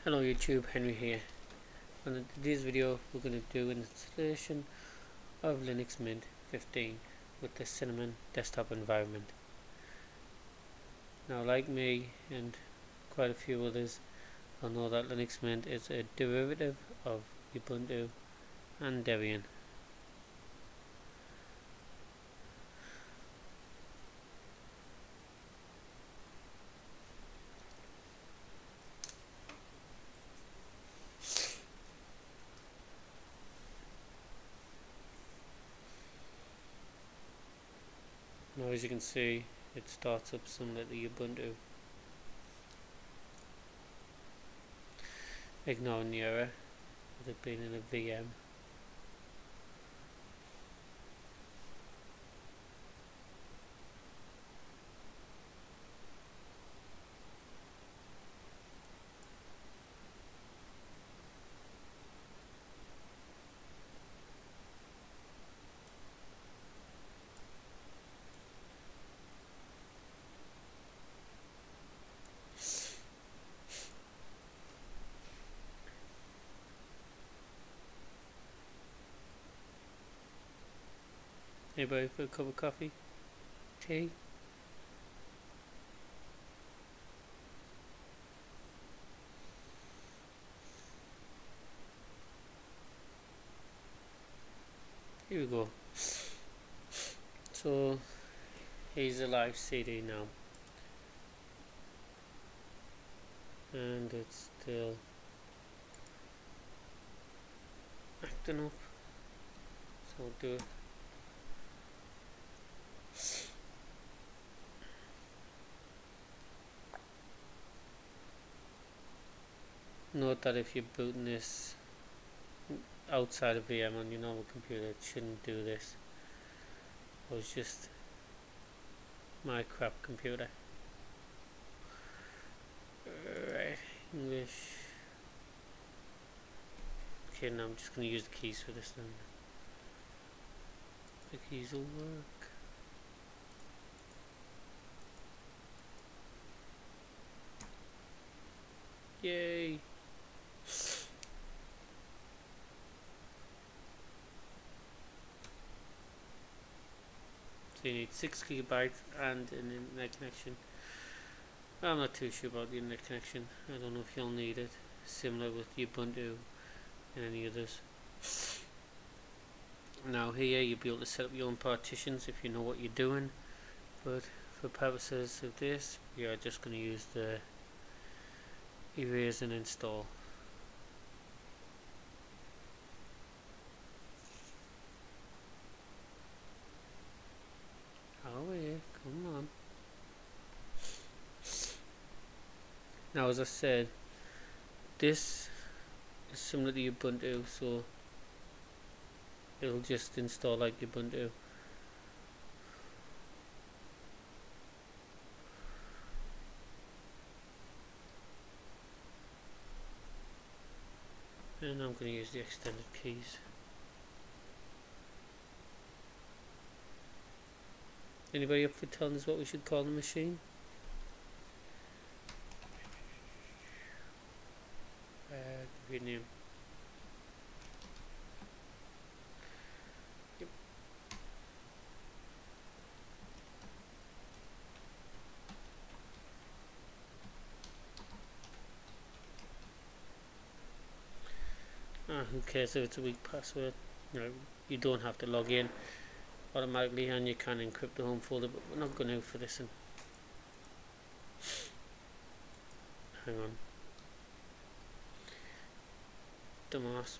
Hello YouTube, Henry here. In today's video we're going to do an installation of Linux Mint 15 with the Cinnamon desktop environment. Now, like me and quite a few others, I know that Linux Mint is a derivative of Ubuntu and Debian. Now, as you can see, it starts up similar to Ubuntu. Ignoring the error of it being in a VM. Anybody for a cup of coffee? Tea? Here we go. So here's a live CD now, and it's still acting up, so we'll do it. Note that if you're booting this outside of VM on your normal computer, it shouldn't do this. It was just my crap computer. Right, English. Okay, now I'm just going to use the keys for this then. The keys will work. Yay! So you need 6 GB and an internet connection. I'm not too sure about the internet connection. I don't know if you'll need it. Similar with Ubuntu and any others. Now here you'll be able to set up your own partitions if you know what you're doing. But for purposes of this, we are just going to use the erase and install. Oh yeah, come on. Now, as I said, this is similar to Ubuntu, so it'll just install like Ubuntu. And I'm going to use the extended keys. Anybody up for telling us what we should call the machine? Give your name. Yep. Who cares if it's a weak password? You don't have to log in automatically, and you can encrypt the home folder, but we're not going to for this one. Hang on. Dumbass.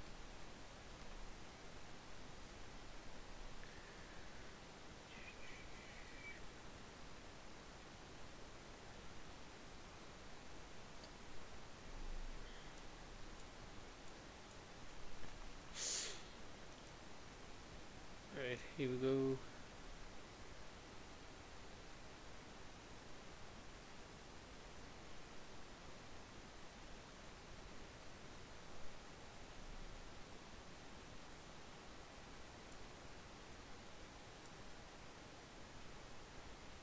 Alright, here we go.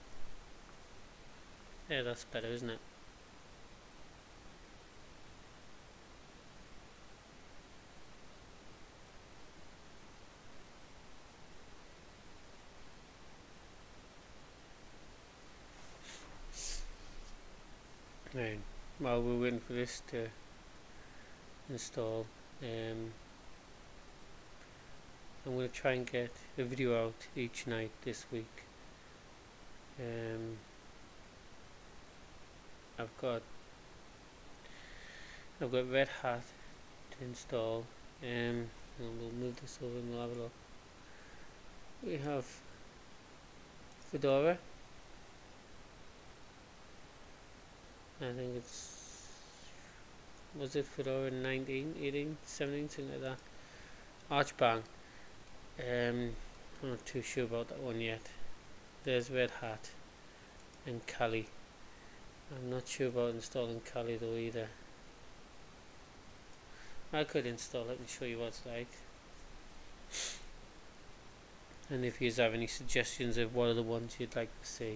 Yeah, that's better, isn't it? Right, while we're waiting for this to install, I'm going to try and get a video out each night this week. I've got Red Hat to install, and we'll move this over and we'll have a look. We have Fedora. I think was it Fedora 19, 18, 17, something like that. Archbang. I'm not too sure about that one yet. There's Red Hat and Kali. I'm not sure about installing Kali though either. I could install it and show you what it's like. And if you have any suggestions of what are the ones you'd like to see,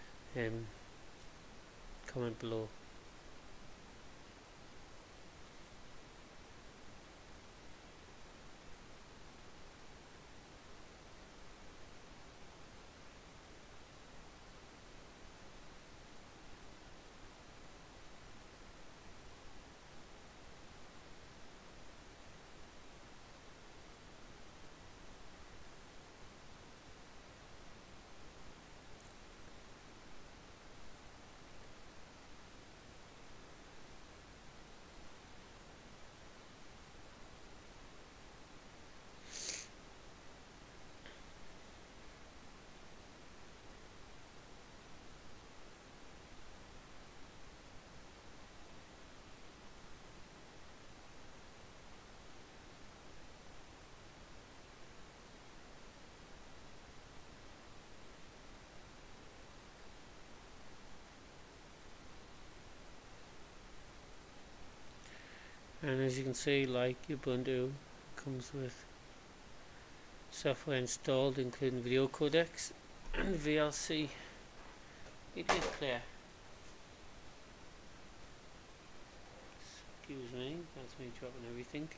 comment below. And as you can see, like Ubuntu, comes with software installed including video codecs and VLC media player. Excuse me, that's me dropping everything.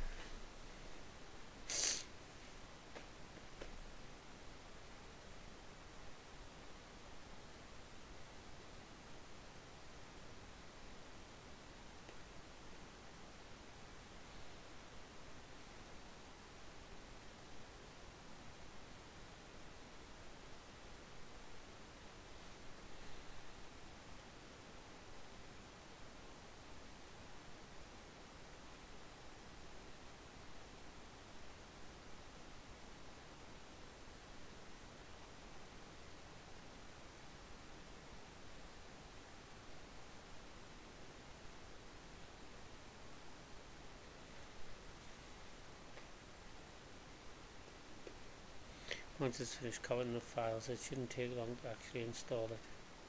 Once it's finished covering the files, it shouldn't take long to actually install it.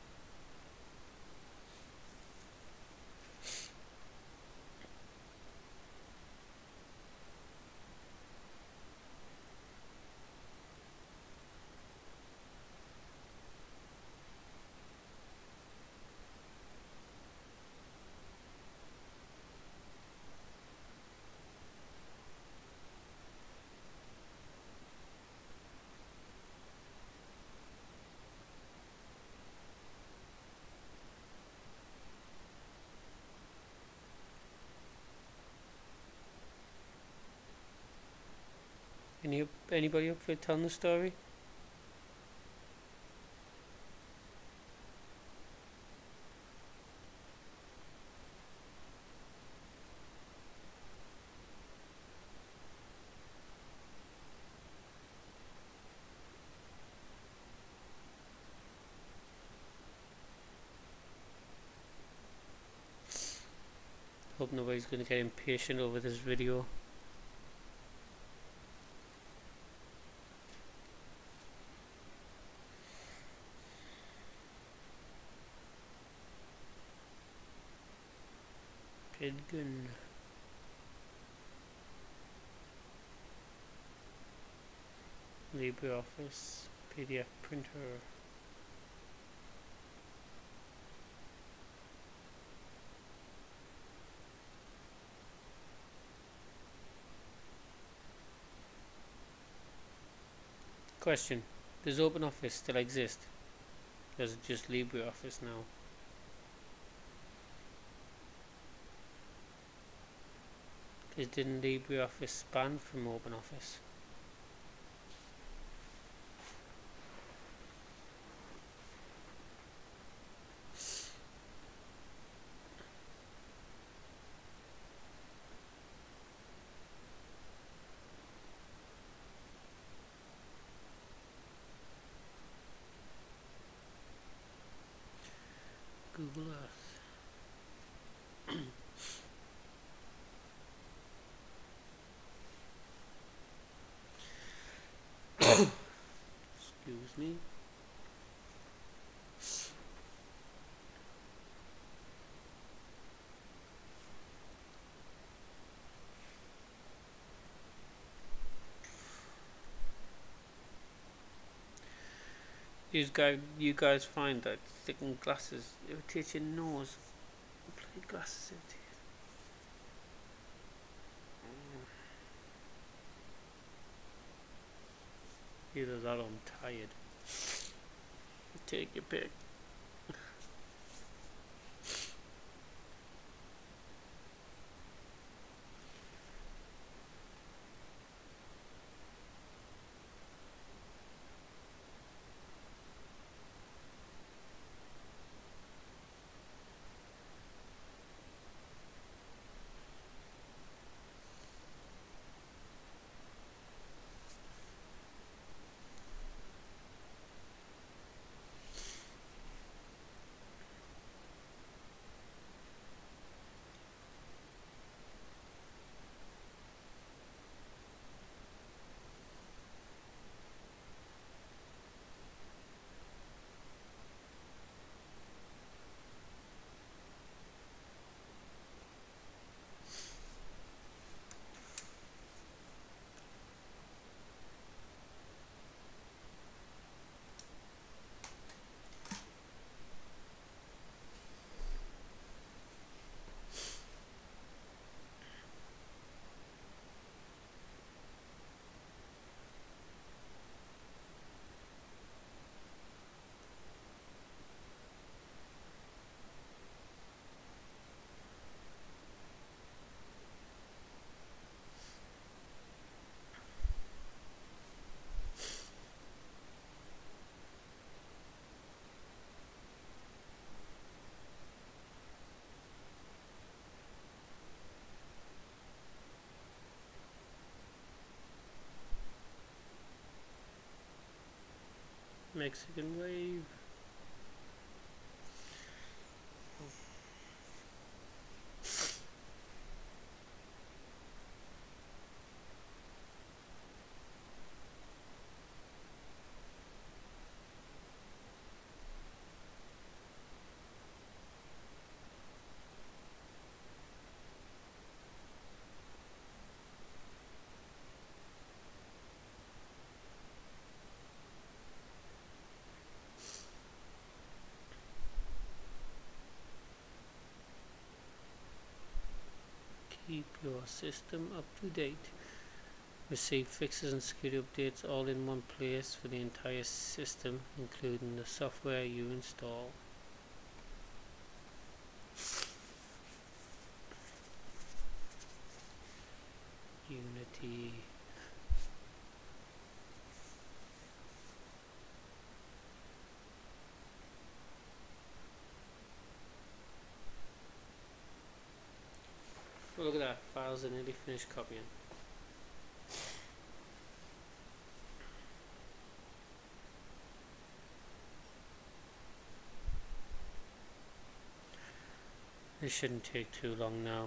Anybody up for telling the story? Hope nobody's going to get impatient over this video. Pidgun. LibreOffice PDF printer. Question: does OpenOffice still exist? Does it just LibreOffice now? Because didn't LibreOffice span from OpenOffice? Google Earth. Excuse me. You guys find that sticking glasses irritates your nose? Bloody glasses irritate. Either that or I'm tired. Take your pick. Mexican wave. Keep your system up to date. Receive fixes and security updates all in one place for the entire system, including the software you install. Unity. Oh, look at that, files are nearly finished copying. This shouldn't take too long now.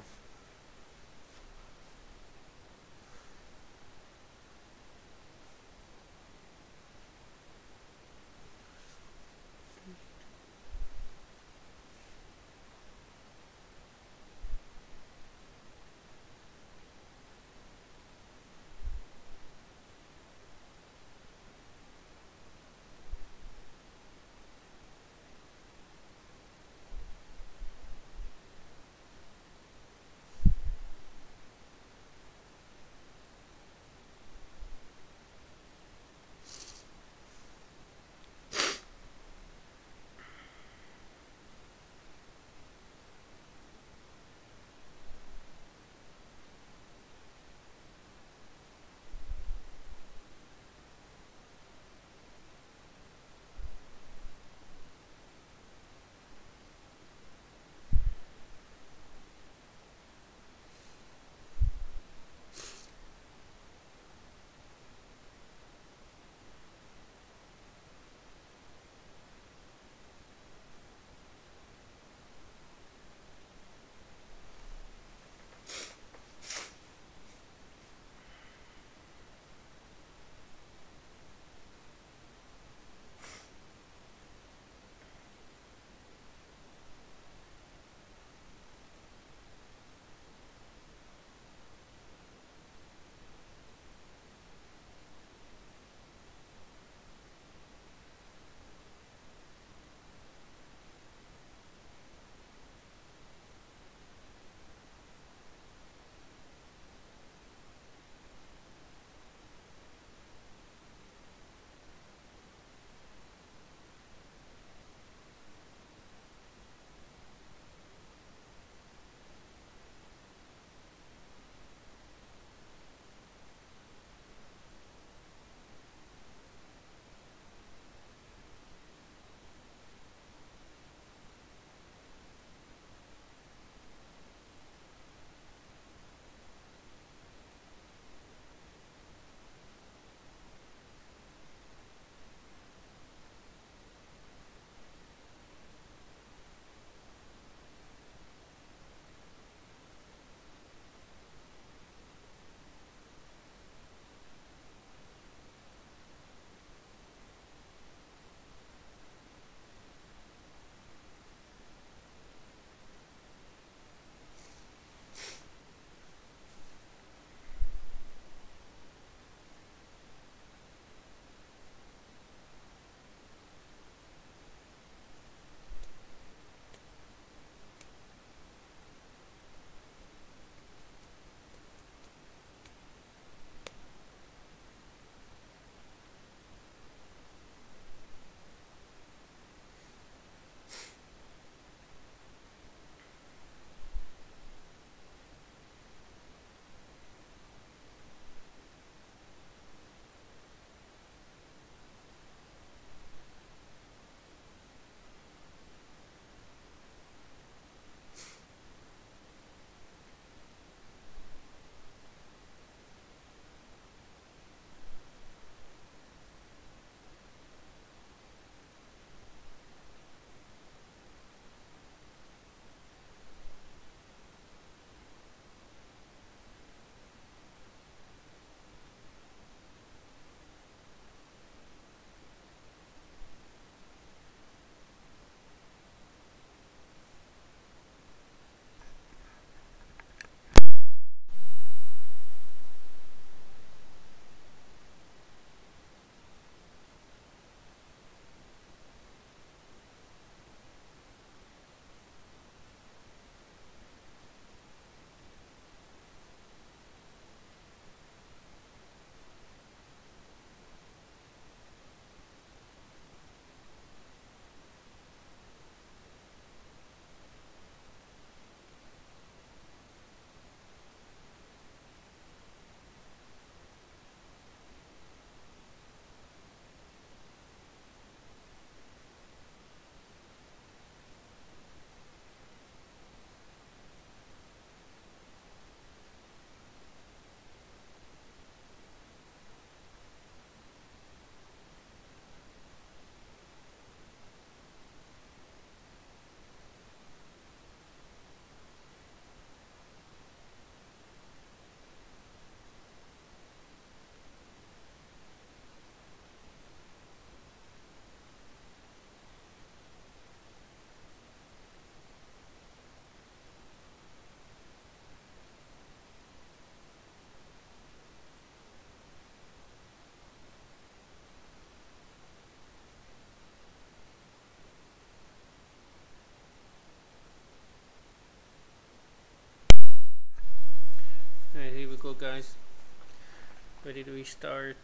go, guys. Ready to restart.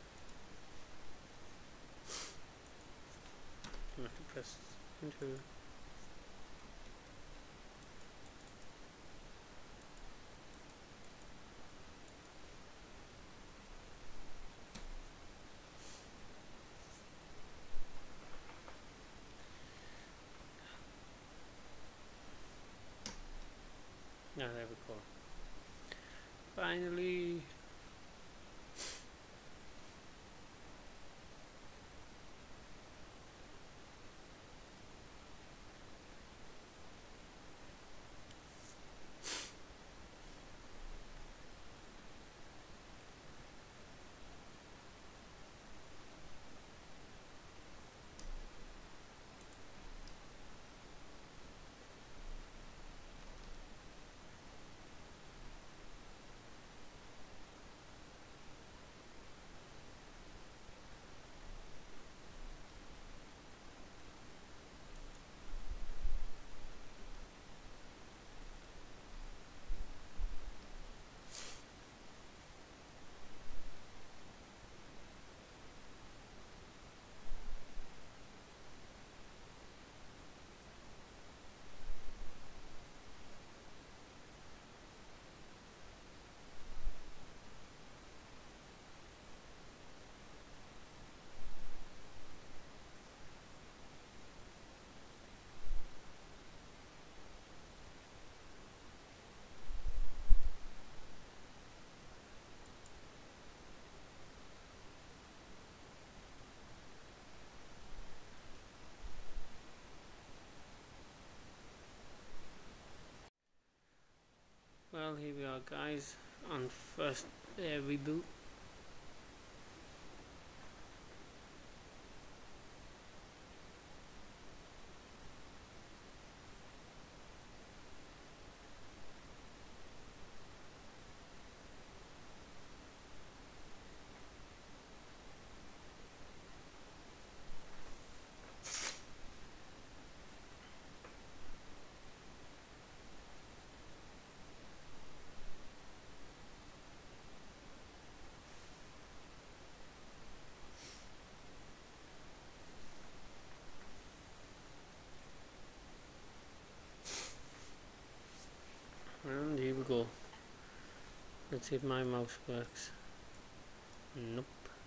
I have to press enter. Now there we go. Finally. Well, here we are, guys, on first reboot. And here we go. Let's see if my mouse works. Nope.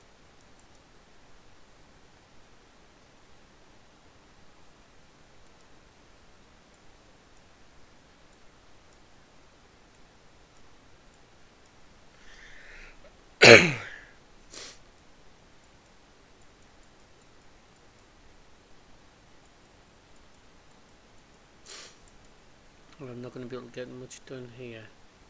Well, I'm not going to be able to get much done here.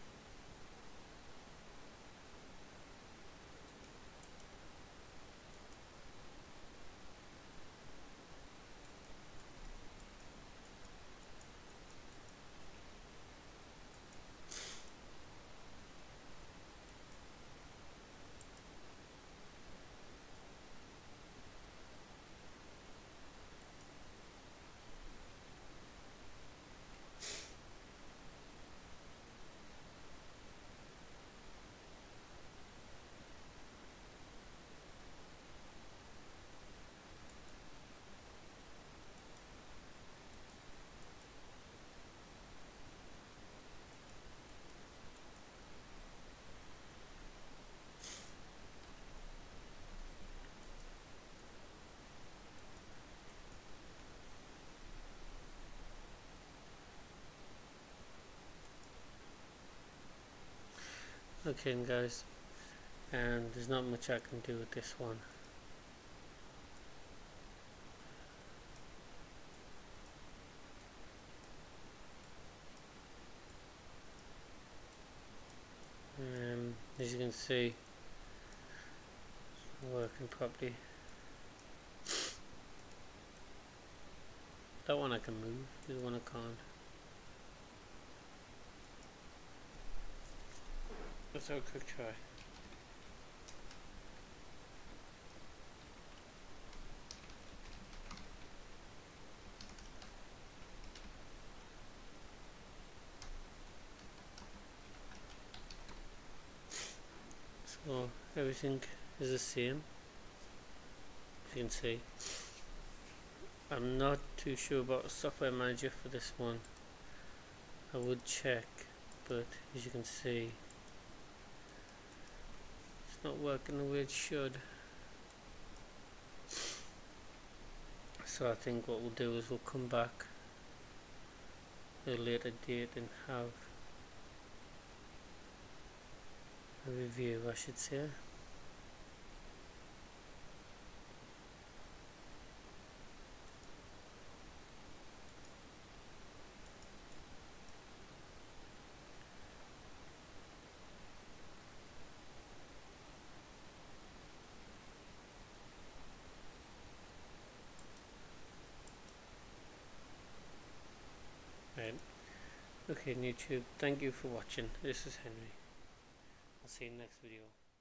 Okay, guys, and there's not much I can do with this one. As you can see, it's working properly. That one I can move, this one I can't. Let's have a quick try. everything is the same, as you can see. I'm not too sure about software manager for this one. I would check, but as you can see, it's not working the way it should. So I think what we'll do is we'll come back at a later date and have a review, I should say. Right. Okay, YouTube, thank you for watching. This is Henry. I'll see you in the next video.